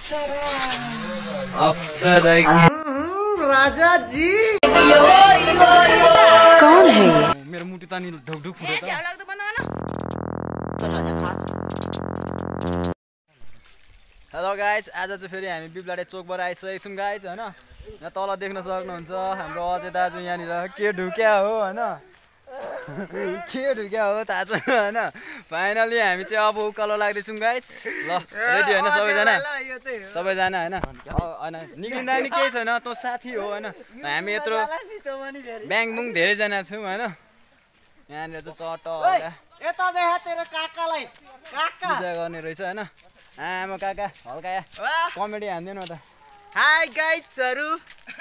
अप्सरा राजा जी कौन है ये? मेरो मुटु तानी ढुकढुक फुट्यो त। हेलो गाइज, आज चाहिँ फेरि हामी बिबलाडे चोकबाट आइसकेको छौँ गाइज होइन। यहाँ तल देख्न सक्नुहुन्छ हाम्रो अजय दाजु यहाँनिर के ढुक्या हो होइन, के ढुक्या हो थाहा छैन होइन। फाइनली हामी चाहिँ अब उकालो लाग्दैछौँ गाइज। ल रेडी होइन सबैजना, सबैजना होइन होइन निक्लिँदा नि केही छैन, तँ साथी हो होइन। हामी यत्रो ब्याङबुङ धेरैजना छौँ होइन। यहाँनिर चाहिँ चट्ट पूजा गर्ने रहेछ होइन। आमा काका हल्का या कमेडी हान्दैन त। हाई गाइजहरु,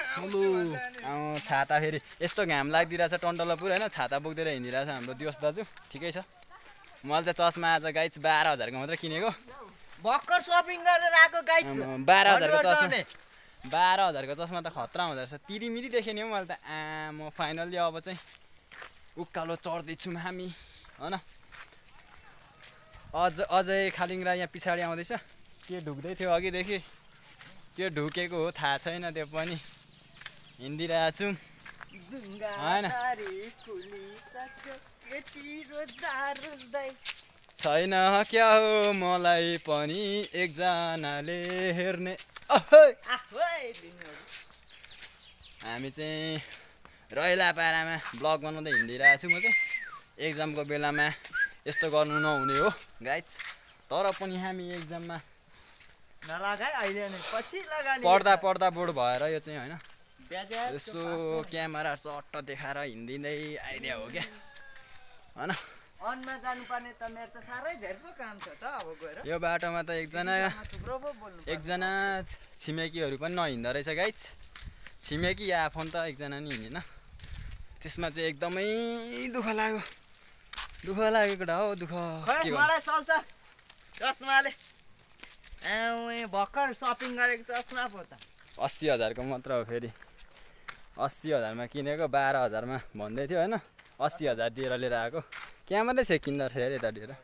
छाता फेरि यस्तो घाम लाग्दिरहेछ टन्टलपुर होइन, छाता बोक्दै हिँडिरहेछ हाम्रो दिवस दाजु। ठिकै छ। मैले चाहिँ चस्मा आज गाइज 12,000को मात्रै किनेको, भर्खर सपिङ गरेर आएको गाइज। 12,000को चस्मा, 12,000को चस्मा त खतरा हुँदो रहेछ। तिरिमिरी देखेँ नि हौ मैले त। म फाइनल्ली अब चाहिँ उकालो चढ्दैछौँ हामी होइन। अझै खालिङरा यहाँ पछाडि आउँदैछ। के ढुक्दै थियो अघिदेखि, के ढुकेको हो थाहा छैन, त्यो पनि हिँडिरहेको छौँ होइन। छैन क्या हो मलाई पनि एकजनाले हेर्ने। हामी चाहिँ रैलापाडामा ब्लग बनाउँदै हिँडिरहेको छु। म चाहिँ एक्जामको बेलामा यस्तो गर्नु नहुने हो गाइज, तर पनि हामी एक्जाममा पढ्दा बोर्ड भएर यो चाहिँ होइन यसो क्यामेरा चट्ट देखाएर हिँडिँदै आइडिया हो क्या होइन। अनमा जानुपर्ने त मेरो त साह्रै धेरै पो काम छ त। अब गएर यो बाटोमा त एकजना छिमेकीहरू पनि नहिँदो रहेछ गाइज। छिमेकी या आफन्त एकजना नि हिँडेन, त्यसमा चाहिँ एकदमै दुःख लाग्यो। दुःख लागेको डा हो दुःख। मलाई साउँछ चस्माले, भर्खर सपिङ गरेको चस्मा पो त 80,000को मात्र हो। फेरि 80,000मा किनेको 12,000मा भन्दै थियो होइन। 80,000 दिएर लिएर आएको। क्या मात्रै सेकिँदो रहेछ अरे यता दिएर।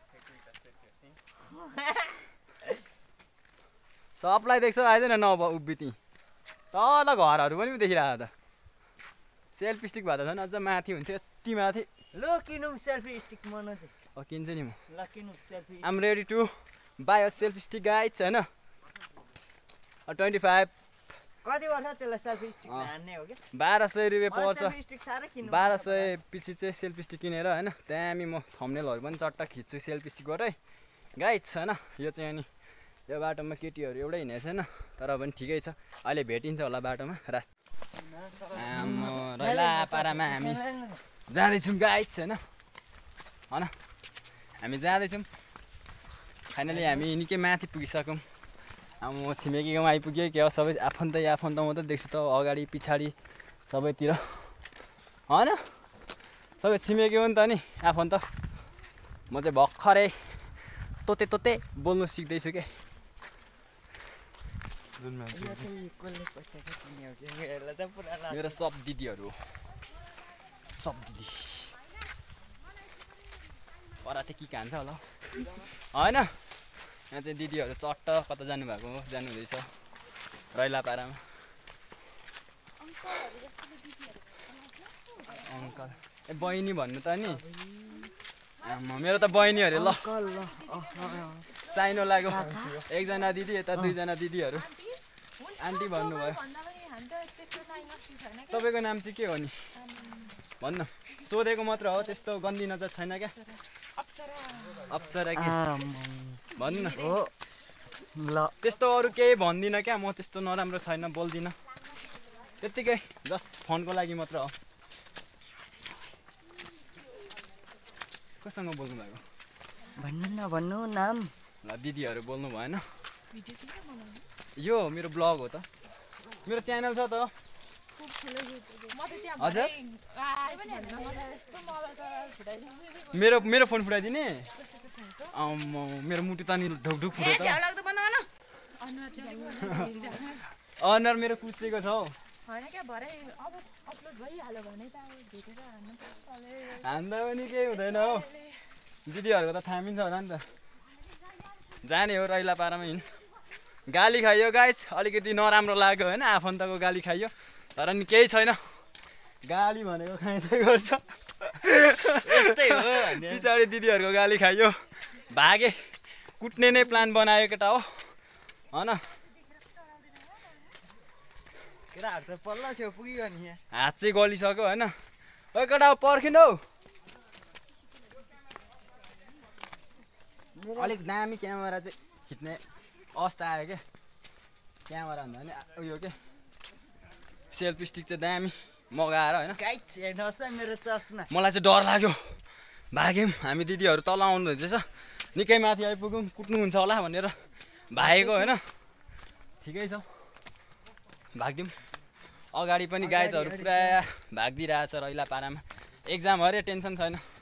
सबलाई देख्छ आइदैन नभ उभिती तल घरहरू पनि देखिरहेको त। सेल्फी स्टिक भए त झन् अझ माथि हुन्थ्यो, यति माथि। ल किनौँ सेल्फी स्टिक मन चाहिँ। किन्छु नि म। ल किनौँ selfie. I'm ready to buy a selfie stick guys होइन। 25 कति वर्ष त्यसलाई सेल्फी स्टिक हान्ने हो कि? 1200 रुपियाँ पर्छ। 1200 पछि चाहिँ सेल्फी स्टिक किनेर होइन। त्यहाँ म थम्बनेलहरू पनि चट्ट खिच्छु सेल्फी स्टिकबाटै गाइज होइन। यो चाहिँ अनि यो बाटोमा केटीहरू एउटै हिँडेको छैन, तर पनि ठिकै छ। अहिले भेटिन्छ होला बाटोमा रास्ता। रैलापाडामा हामी जाँदैछौँ गाइज होइन होइन। हामी जाँदैछौँ फाइनली। हामी निकै माथि पुगिसक्यौँ। म छिमेकीकोमा आइपुगेँ क्या सबै आफन्त मात्रै देख्छु त अगाडि पछाडि सबैतिर होइन। सबै छिमेकी हो नि त नि आफन्त। म चाहिँ भर्खरै तोते बोल्नु सिक्दैछु क्या। मेरो सब दिदीहरू हो, सब दिदी पराते के खान्छ होला होइन। यहाँ चाहिँ दिदीहरू चट्ट कता जानुभएको हो, जानुहुँदैछ रैलापाडामा। अङ्कल ए बहिनी भन्नु त नि। मेरो त बहिनी अरे। ल साइनो लाग्यो। एकजना दिदी यता दुईजना दिदीहरू आन्टी भन्नुभयो। तपाईँको नाम चाहिँ के हो नि भन्नु? सोधेको मात्र हो, त्यस्तो गन्दी नजर छैन क्या? अप्सरा के भन्नु न हो। ल त्यस्तो अरू केही भन्दिनँ क्या म, त्यस्तो नराम्रो छैन बोल्दिनँ, त्यत्तिकै जस्ट फोनको लागि मात्र हो। कोसँग बोल्नु भएको भन्नु नाम? ल दिदीहरू बोल्नु भएन। यो मेरो ब्लग हो त, मेरो च्यानल छ त। हजुर मेरो फोन फुटाइदिने? मेरो मुटु तानी ढुकढुक फुट्यो त। अनुहार मेरो कुचेको छ हौ। हान्दा पनि केही हुँदैन हौ। दिदीहरूको त थामिन्छ होला नि त। जाने हो रैलापाडामा हिँड। गाली खाइयो गाइस, अलिकति नराम्रो लाग्यो होइन, आफन्तको गाली खाइयो, तर नि केही छैन, गाली भनेको खाइँदै गर्छ। यस्तै हो भने पछाडि दिदीहरूको गाली खाइयो, भागे, कुट्ने नै प्लान बनायो केटा हो होइन। केटाहरू त पल्ल छेउ पुग्यो नि यहाँ। हात चाहिँ गलिसक्यो होइन। ओ केटा पर्खिनु हौ, अलिक दामी क्यामेरा चाहिँ खिच्ने अवस्था आयो क्या। क्यामेरा भन्दा पनि उयो के सेल्फी स्टिक चाहिँ दामी मगाएर होइन। गाइड हेर्नुहोस् है मेरो चस्मा। मलाई चाहिँ डर लाग्यो, भाग्यौँ हामी दिदीहरू तल आउनु हुँदैछ, निकै माथि आइपुग्यौँ, कुट्नुहुन्छ होला भनेर भागेको होइन। ठिकै छ, भाग्यौँ। अगाडि पनि गाइजहरू पुरा भागिदिइरहेछ रैला पारामा, एक्जाम अरे टेन्सन छैन।